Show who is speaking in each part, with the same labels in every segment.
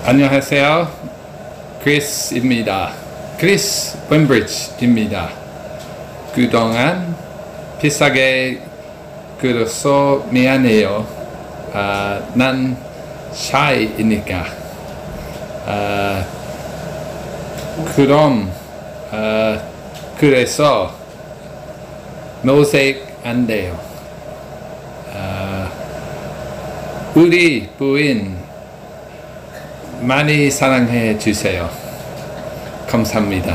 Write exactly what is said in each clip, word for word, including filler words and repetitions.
Speaker 1: 안녕하세요. 크리스입니다. 크리스 웸브리지입니다. 그동안 비싸게 굴어서 미안해요. 아, 난 샤이니까. 아, 그럼 아, 그래서 노색 안 돼요. 아, 우리 부인 많이 사랑해 주세요. 감사합니다.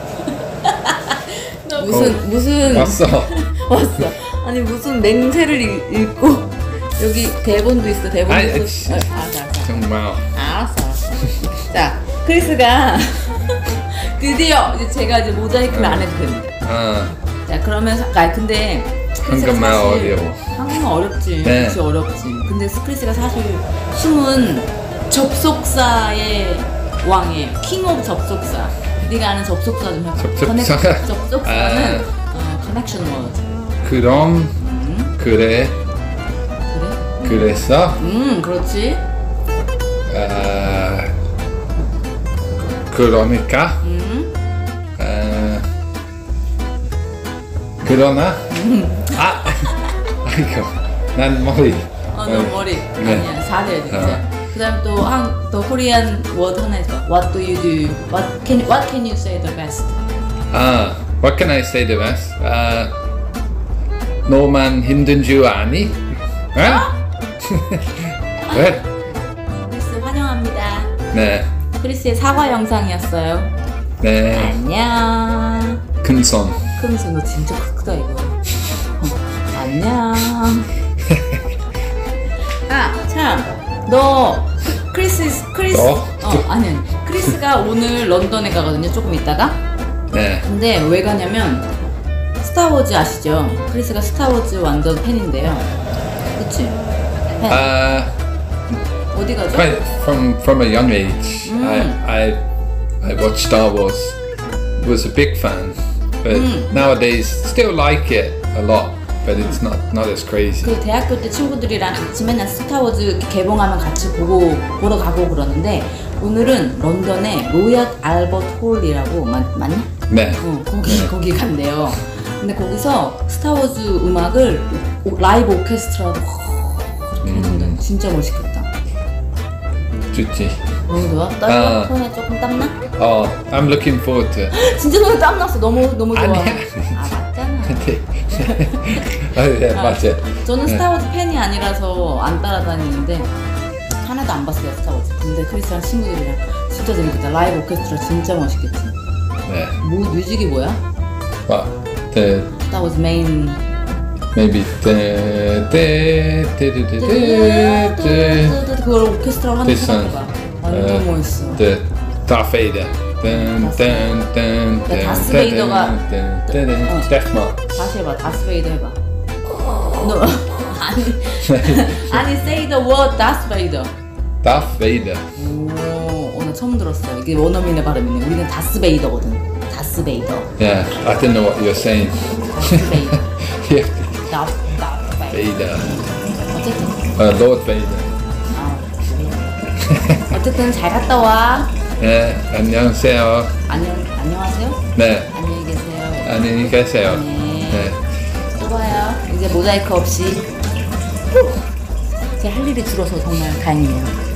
Speaker 2: 무슨
Speaker 1: 어,
Speaker 2: 무슨
Speaker 1: 왔어.
Speaker 2: 왔어. 아니 무슨 맹세를 읽, 읽고 여기 대본도 있어. 대본도
Speaker 1: 아이,
Speaker 2: 있어.
Speaker 1: 치-
Speaker 2: 아, 알았어, 알았어.
Speaker 1: 정말.
Speaker 2: 알았어, 알았어. 자, 크리스가 드디어 이제 제가 이제 모자이크를 안 해도 됩니다.
Speaker 1: 아,
Speaker 2: 자, 그러면 아 근데 크리스가
Speaker 1: 한국말
Speaker 2: 사실-
Speaker 1: 어려워.
Speaker 2: 한국말 어렵지.
Speaker 1: 네.
Speaker 2: 그렇지 어렵지. 근데 크리스가 사실 숨은 접속사의 왕이에요. 킹 오브 접속사. 네가 아는 접속사 좀 해봐.
Speaker 1: 접속사?
Speaker 2: 커넥- 접속사는
Speaker 1: 아.
Speaker 2: 어, 커넥션 워드.
Speaker 1: 그럼
Speaker 2: 음,
Speaker 1: 그래
Speaker 2: 그래?
Speaker 1: 그래서
Speaker 2: 음, 그렇지.
Speaker 1: 아, 그러니까
Speaker 2: 음,
Speaker 1: 아, 그러나 아 아이고 난 머리
Speaker 2: 어, 너 머리.
Speaker 1: 네.
Speaker 2: 아니야, 잘해야 돼.
Speaker 1: 어.
Speaker 2: 그다음 또 한, 더 코리안 워드 하나 있어. What do you do? What can What can you say the best?
Speaker 1: 아 what can I say the best? 아 너만 힘든 줄 아니? 어? 왜?
Speaker 2: 크리스 환영합니다.
Speaker 1: 네,
Speaker 2: 크리스의 사과 영상이었어요.
Speaker 1: 네,
Speaker 2: 안녕.
Speaker 1: 큰손.
Speaker 2: 크면서 너 진짜 크다 이거. 어, 안녕. 아, 참. 너 크리스 크리스
Speaker 1: 너?
Speaker 2: 어, 아니. 크리스가 오늘 런던에 가거든요. 조금 있다가.
Speaker 1: 네,
Speaker 2: 근데 왜 가냐면 스타워즈 아시죠? 크리스가 스타워즈 완전 팬인데요. 그치? 팬.
Speaker 1: 아
Speaker 2: 어디 가죠?
Speaker 1: quite from from a young age.
Speaker 2: Mm.
Speaker 1: I I I watched Star Wars. Was a big fan, but
Speaker 2: Mm.
Speaker 1: nowadays still like it a lot. But it's not not as crazy.
Speaker 2: 그 대학교 때 친구들이랑 같이 맨날 스타워즈 개봉하면 같이 보고 보러 가고 그러는데 오늘은 런던의 로얄 알버트 홀이라고 맞, 맞냐?
Speaker 1: 네.
Speaker 2: 어, 거기 거기 간대요. 근데 거기서 스타워즈 음악을 오- 라이브 오케스트라로 해준다. 진짜 멋있겠다.
Speaker 1: 좋지.
Speaker 2: 너무 좋아?
Speaker 1: 아.
Speaker 2: 떨려? 손에 조금 땀나?
Speaker 1: Oh, I'm looking forward to it.
Speaker 2: 진짜 손에 땀났어. 너무 너무 좋아.
Speaker 1: 아니야.
Speaker 2: 아 맞잖아.
Speaker 1: oh, yeah,
Speaker 2: 아,
Speaker 1: 맞지.
Speaker 2: 저는
Speaker 1: 네.
Speaker 2: 스타워즈 팬이 아니라서 안 따라다니는데 하나도 안 봤어요 스타워즈. 근데 크리스랑 친구들이랑 진짜 재밌겠다. 라이브 오케스트라 진짜 멋있겠지.
Speaker 1: 네.
Speaker 2: 뭐 뮤직이 뭐야?
Speaker 1: What? The
Speaker 2: 스타워즈 메인.
Speaker 1: maybe the the the the the the, the
Speaker 2: 그걸 오케스트라로 하는
Speaker 1: This
Speaker 2: 거
Speaker 1: one.
Speaker 2: 생각해봐. 완전
Speaker 1: Uh,
Speaker 2: 멋있어.
Speaker 1: the Darth Vader. Dun, dun, dun,
Speaker 2: 네,
Speaker 1: dun,
Speaker 2: 다스
Speaker 1: dun,
Speaker 2: 베이더가-
Speaker 1: dun, dun, dun,
Speaker 2: 어.
Speaker 1: Death March.
Speaker 2: 다시 해봐. 다스베이더 해봐. 너 아니 아니 say the word 다스베이더.
Speaker 1: Darth Vader.
Speaker 2: 오, 오늘 처음 들었어. 이게 원어민의 발음이네. 우리는 다스베이더거든. 다스베이더.
Speaker 1: Yeah, I don't know what you're saying.
Speaker 2: 다스베이더.
Speaker 1: yeah,
Speaker 2: 다 다스베이더.
Speaker 1: Vader.
Speaker 2: 어쨌든.
Speaker 1: Uh, Lord Vader.
Speaker 2: 아, 어쨌든 잘 갔다 와.
Speaker 1: 네, 안녕하세요.
Speaker 2: 안녕 안녕하세요.
Speaker 1: 네,
Speaker 2: 안녕히 계세요.
Speaker 1: 안녕히 계세요.
Speaker 2: 네.
Speaker 1: 네.
Speaker 2: 또 봐요. 이제 모자이크 없이. 후. 제 할 일이 줄어서 정말 다행이에요.